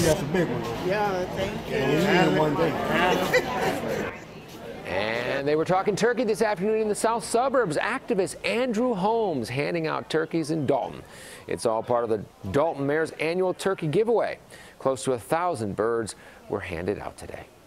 That's a big one. Yeah, thank you. Yeah, we need it one day. And they were talking turkey this afternoon in the south suburbs. Activist Andrew Holmes handing out turkeys in Dolton. It's all part of the Dolton Mayor's annual turkey giveaway. Close to 1,000 birds were handed out today.